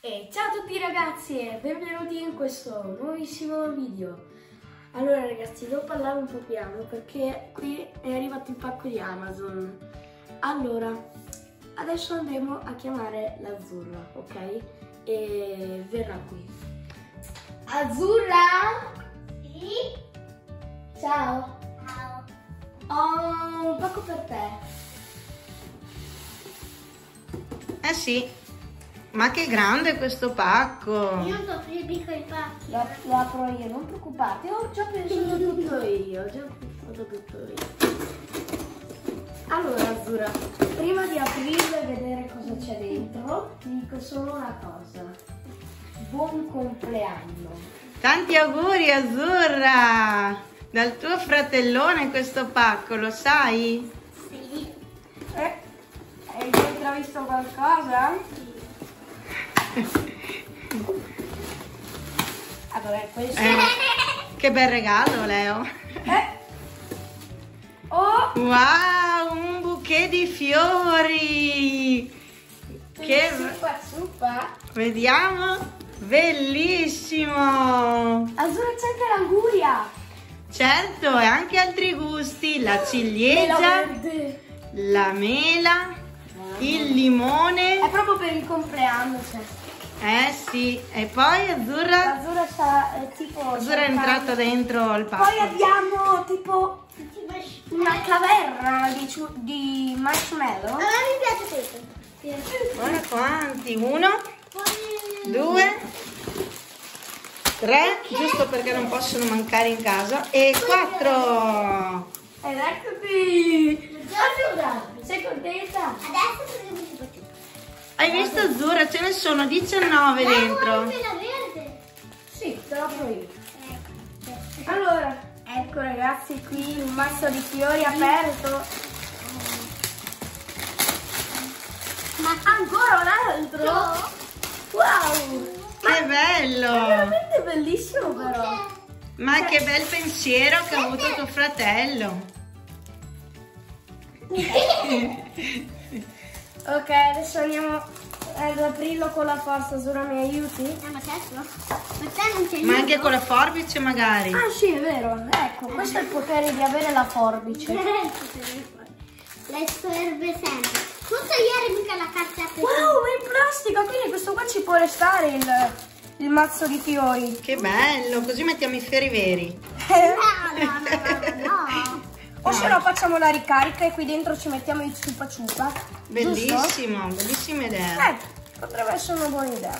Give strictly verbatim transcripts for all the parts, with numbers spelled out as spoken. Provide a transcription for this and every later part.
E ciao a tutti ragazzi e benvenuti in questo nuovissimo video. Allora ragazzi, devo parlare un po' piano perché qui è arrivato il pacco di Amazon. Allora, adesso andremo a chiamare l'Azzurra, ok? E verrà qui. Azzurra? Sì? Ciao. Ciao. Ho un pacco per te. Eh sì, ma che grande questo pacco! Io non so più i pacchi. Lo, lo apro io, non preoccupate, ho già pensato tutto io, ho già pensato tutto io. Allora Azzurra, prima di aprirlo e vedere cosa c'è dentro, ti dico solo una cosa. Buon compleanno! Tanti auguri Azzurra! Dal tuo fratellone questo pacco, lo sai? Sì. Eh, hai già intravisto qualcosa? Allora, questo... Eh, che bel regalo, Leo! Eh. Oh! Wow, un bouquet di fiori! Che... Zuppa zuppa! Vediamo! Bellissimo! Azzurra, c'è anche l'anguria! Certo, e anche altri gusti, la Mela ciliegia, verde! la mela, il limone. È proprio per il compleanno, cioè. Eh sì, e poi Azzurra, Azzurra sta eh, tipo... Azzurra è entrata dentro il Poi pacco. abbiamo tipo una caverna di, ciu- di marshmallow. A me mi piace questo. Guarda quanti, uno, Poi... due, tre, giusto perché non possono mancare in casa, e quattro. Ed eccoti! Azzurra, sei contenta? Adesso dobbiamo si facciamo. Hai visto Azzurra? Ce ne sono diciannove dentro. La verde. Sì, te lo apro io. Ecco. Allora, ecco ragazzi, qui un mazzo di fiori aperto. Ma Ancora un altro? Wow! Che È bello! veramente bellissimo però. Ma che bel pensiero che ha avuto tuo fratello. Ok, adesso andiamo ad aprirlo con la forza. Azzurra, mi aiuti? Eh, ma certo. Ma te non c'è Ma anche con la forbice magari. Ah sì, è vero. Ecco, questo è il potere di avere la forbice. Le serve sempre. Tutto ieri mica la carta. Wow, è in plastica, quindi questo qua ci può restare il, il mazzo di fiori. Che bello, così mettiamo i fiori veri. No, no, no, no, no. O se no facciamo la ricarica e qui dentro ci mettiamo il ciupa ciupa. Bellissimo, bellissima idea. Eh, potrebbe essere una buona idea.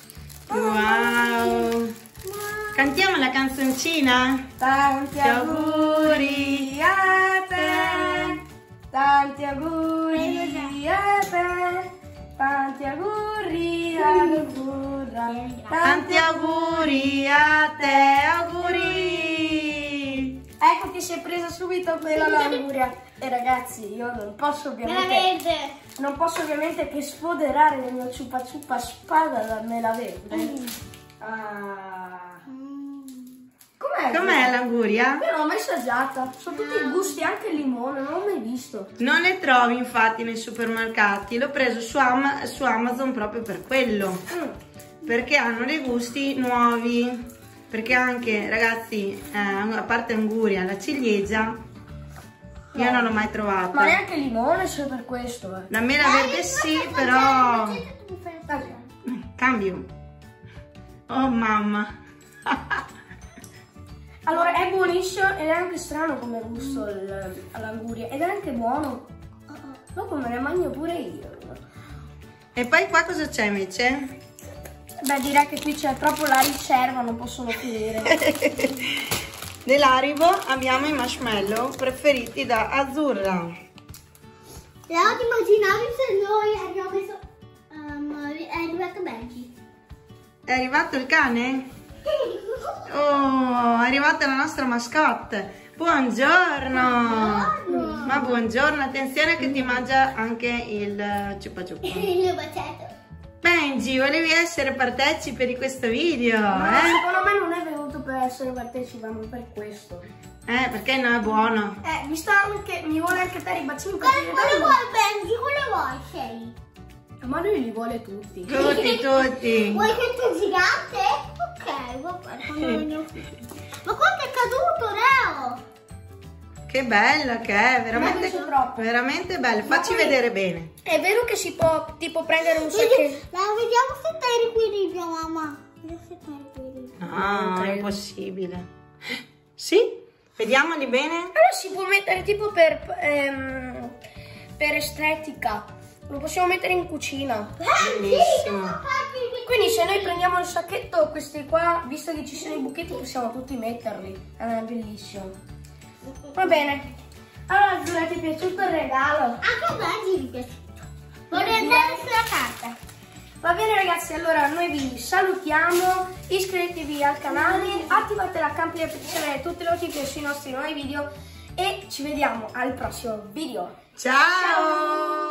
Wow. Cantiamo la canzoncina? Tanti auguri a te, tanti auguri a te, tanti auguri a Azzurra, Tanti auguri a te, auguri. Ecco che si è presa subito quella l'anguria. E ragazzi, io non posso Me la ovviamente, verde. non posso ovviamente che sfoderare il mio ciupa ciupa spada da mela verde. Mm. Ah. Mm. Com'è? Com'è l'anguria? Io non l'ho mai assaggiata. Sono tutti i gusti, anche il limone, non l'ho mai visto. Non ne trovi infatti nei supermercati. L'ho preso su, Am- su Amazon proprio per quello. Mm. Perché hanno dei gusti nuovi. Perché anche, ragazzi, eh, a parte anguria, la ciliegia, io No. non l'ho mai trovata. Ma neanche il limone, solo per questo. Eh. La mela verde sì, però... Dai. Cambio. Oh mamma. Allora, è buonissimo ed è anche strano come gusto il- all'anguria. Ed è anche buono. Dopo me ne mangio pure io. E poi qua cosa c'è invece? Beh, direi che qui c'è proprio la riserva, non possono finire. Nell'Haribo abbiamo i marshmallow preferiti da Azzurra. Leo, ti immaginavi se noi abbiamo messo... Um, è arrivato Benji. È arrivato il cane? Oh, è arrivata la nostra mascotte. Buongiorno. Buongiorno. Ma buongiorno, attenzione che ti mangia anche il ciupa ciupa. Il bacetto. Benji, volevi essere partecipe di questo video, Ma eh? secondo me non è venuto per essere partecipe, ma per questo. Eh, perché no, è buono. Eh, mi sta anche, mi vuole anche te ribacino. Quale, quale vuoi Benji? Quale vuoi sei? Ma lui li vuole tutti. Tutti, tutti. Vuoi che tu gigante? Ok, vabbè. Ma quanto è caduto, Leo? Che bella che è, veramente, Ma troppo. veramente bella. Facci poi- vedere bene. È vero che si può tipo prendere un Vedi- sacchetto. Leo, vediamo se stai in equilibrio, mamma. Vediamo se stai in equilibrio. No, è impossibile. Sì? Vediamoli bene. Allora si può mettere tipo per, ehm, per estetica. Lo possiamo mettere in cucina. Bellissimo. Quindi se noi prendiamo il sacchetto, questi qua, visto che ci sono i buchetti, possiamo tutti metterli. È bellissimo. Va bene. Allora Giulia, ti è piaciuto il regalo? Anche a me mi è piaciuto. Vorrei andare sulla carta. Va bene ragazzi, allora noi vi salutiamo, iscrivetevi al canale, attivate la campanella per ricevere tutte le notifiche sui nostri nuovi video e ci vediamo al prossimo video. Ciao.